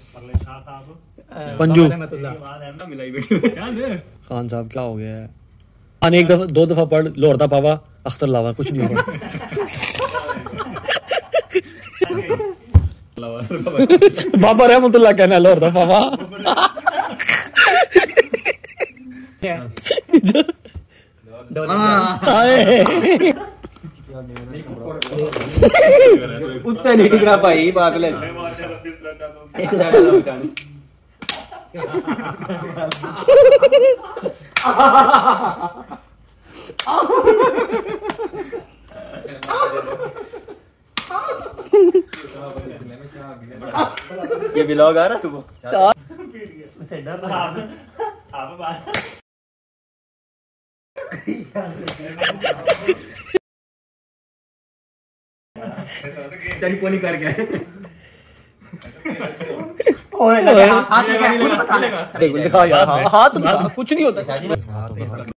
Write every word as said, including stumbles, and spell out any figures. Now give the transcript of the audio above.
पंजू खान साहब क्या हो गया है? खान एक दफा दो दफा पढ़ लोरदा पावा अख्तर लावा कुछ नहीं होगा। बाबा रहमतुल्लाह कहना लोरदा पावा। उत्ते नहीं टिकरा भाई बात ले ये व्लॉग आ रहा सुबह तेरी पोनी कर गया ओए लगा हाथ लगा दिखा यार हाथ कुछ नहीं होता।